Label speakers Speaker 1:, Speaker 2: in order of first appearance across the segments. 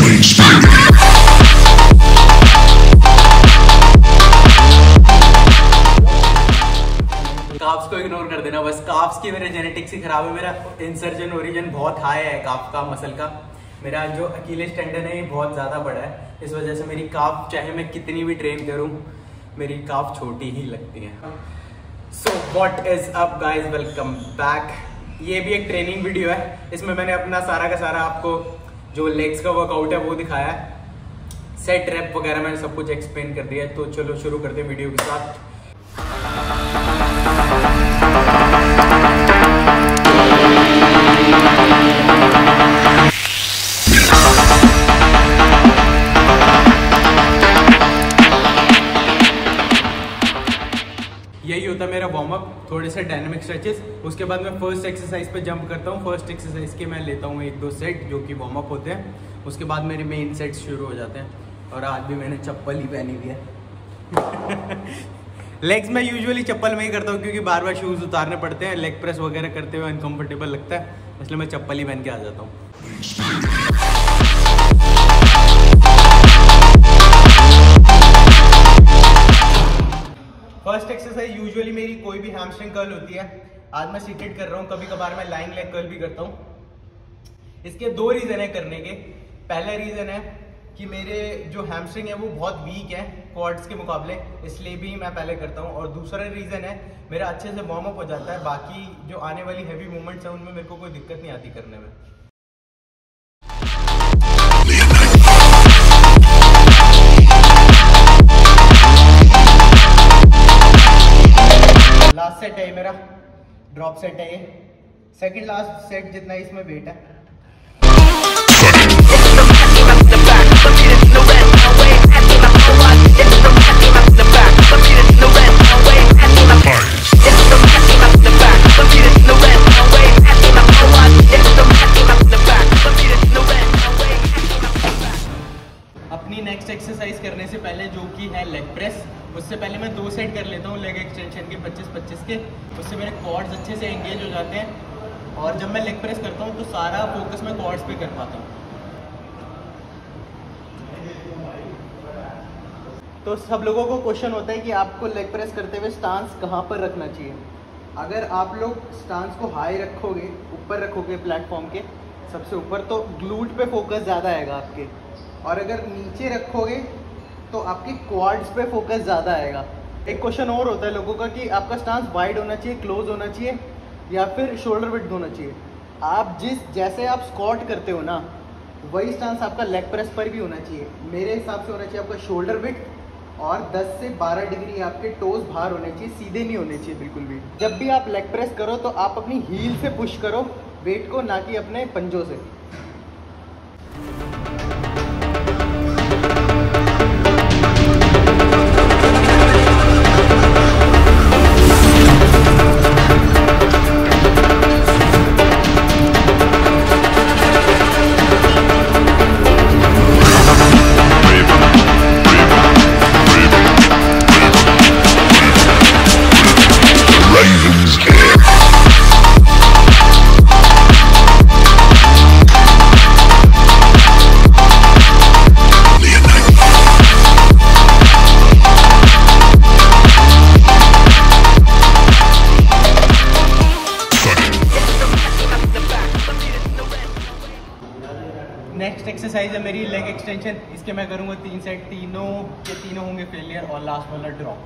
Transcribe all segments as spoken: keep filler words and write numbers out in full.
Speaker 1: Carbs को ignore कर देना बस। काफ्स की मेरे जेनेटिक्स ही खराब है। मेरा इंसर्जन ओरिजिन बहुत हाई है काफ का, मसल का। मेरा जो अकीलेस टेंडन है ये बहुत ज़्यादा बड़ा है, इस वजह से मेरी काफ चाहे मैं कितनी भी ट्रेन करूँ मेरी काफ छोटी ही लगती है। So what is up guys, welcome back. ये भी एक ट्रेनिंग वीडियो है, इसमें मैंने अपना सारा का सारा आपको जो लेग्स का वर्कआउट है वो दिखाया है। सेट रैप वगैरह मैंने सब कुछ एक्सप्लेन कर दिया है। तो चलो शुरू करते हैं वीडियो के साथ। यही होता है मेरा वार्म अप, थोड़े से डायनामिक स्ट्रेचेस। उसके बाद मैं फर्स्ट एक्सरसाइज पे जंप करता हूँ। फर्स्ट एक्सरसाइज के मैं लेता हूँ एक दो सेट जो कि वार्म अप होते हैं। उसके बाद मेरे मेन सेट्स शुरू हो जाते हैं। और आज भी मैंने चप्पल ही पहनी हुई है। लेग्स में यूजुअली चप्पल में ही करता हूँ क्योंकि बार बार शूज़ उतारने पड़ते हैं। लेग प्रेस वगैरह करते हुए अनकंफर्टेबल लगता है, इसलिए मैं चप्पल ही पहन के आ जाता हूँ। फर्स्ट एक्सरसाइज यूजुअली मेरी कोई भी हैमस्ट्रिंग कर्ल होती है। आज मैं सीटेड कर रहा हूँ, कभी कभार मैं लाइंग लेग कर्ल भी करता हूँ। इसके दो रीज़न है करने के। पहला रीज़न है कि मेरे जो हैमस्ट्रिंग है वो बहुत वीक है क्वाड्स के मुकाबले, इसलिए भी मैं पहले करता हूँ। और दूसरा रीज़न है मेरा अच्छे से वार्म अप हो जाता है, बाकी जो आने वाली हैवी मूवमेंट्स हैं उनमें मेरे को कोई दिक्कत नहीं आती करने में। लास्ट सेट है मेरा, ड्रॉप सेट है ये। सेकंड लास्ट सेट जितना इसमें वेट है। अपनी नेक्स्ट एक्सरसाइज करने से पहले जो कि है लेग प्रेस, उससे पहले मैं दो सेट कर लेता हूँ लेग एक्सटेंशन के पच्चीस पच्चीस के। उससे मेरे क्वाड्स अच्छे से एंगेज हो जाते हैं और जब मैं लेग प्रेस करता हूँ तो सारा फोकस मैं क्वाड्स पे कर पाता हूँ। तो सब लोगों को क्वेश्चन होता है कि आपको लेग प्रेस करते हुए स्टांस कहाँ पर रखना चाहिए। अगर आप लोग स्टांस को हाई रखोगे, ऊपर रखोगे प्लेटफॉर्म के सबसे ऊपर, तो ग्लूट पे फोकस ज़्यादा आएगा आपके। और अगर नीचे रखोगे तो आपके क्वाड्स पे फोकस ज़्यादा आएगा। एक क्वेश्चन और होता है लोगों का कि आपका स्टांस वाइड होना चाहिए, क्लोज होना चाहिए या फिर शोल्डर विड्थ होना चाहिए। आप जिस जैसे आप स्क्वाट करते हो ना, वही स्टांस आपका लेग प्रेस पर भी होना चाहिए। मेरे हिसाब से होना चाहिए आपका शोल्डर विड्थ और दस से बारह डिग्री आपके टोज बाहर होने चाहिए, सीधे नहीं होने चाहिए बिल्कुल भी। जब भी आप लेग प्रेस करो तो आप अपनी हील से पुश करो वेट को, ना कि अपने पंजों से। नेक्स्ट एक्सरसाइज है मेरी लेग एक्सटेंशन। इसके मैं करूँगा तीन सेट, तीनों के तीनों होंगे फेलियर और लास्ट वाला ड्रॉप।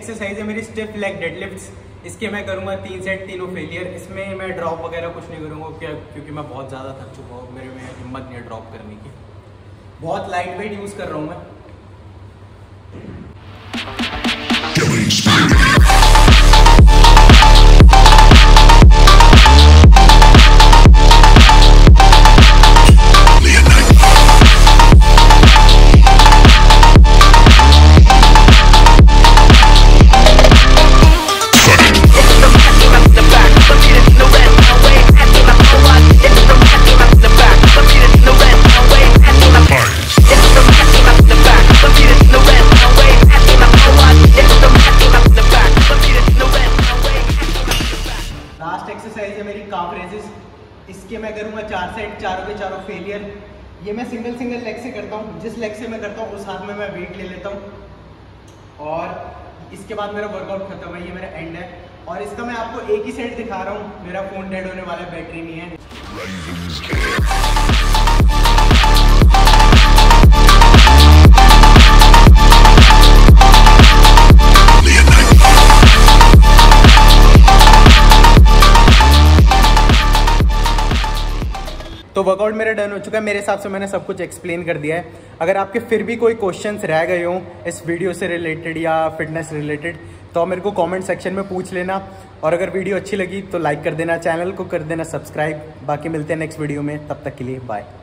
Speaker 1: एक्सरसाइज है मेरी स्टिफ लेग डेडलिफ्ट्स। इसके मैं करूँगा तीन सेट, तीनों फेलियर। इसमें मैं ड्रॉप वगैरह कुछ नहीं करूँगा क्या, क्योंकि मैं बहुत ज़्यादा थक चुका हूँ, मेरे में हिम्मत नहीं है ड्रॉप करने की। बहुत लाइट वेट यूज़ कर रहा हूँ मैं। एक्सरसाइज है मेरी काफ रेजेस। इसके मैं करूँगा चार सेट, चारों के चारों फेलियर। ये मैं सिंगल सिंगल लेग से करता हूँ। जिस लेग से मैं करता हूँ उस हाथ में मैं वेट ले लेता हूँ और इसके बाद मेरा वर्कआउट खत्म है। ये मेरा एंड है और इसका मैं आपको एक ही सेट दिखा रहा हूँ। मेरा फोन डेड होने वाला है, बैटरी नहीं है। तो वर्कआउट मेरा डन हो चुका है। मेरे हिसाब से मैंने सब कुछ एक्सप्लेन कर दिया है। अगर आपके फिर भी कोई क्वेश्चंस रह गए हों इस वीडियो से रिलेटेड या फिटनेस रिलेटेड, तो मेरे को कमेंट सेक्शन में पूछ लेना। और अगर वीडियो अच्छी लगी तो लाइक कर देना, चैनल को कर देना सब्सक्राइब। बाकी मिलते हैं नेक्स्ट वीडियो में, तब तक के लिए बाय।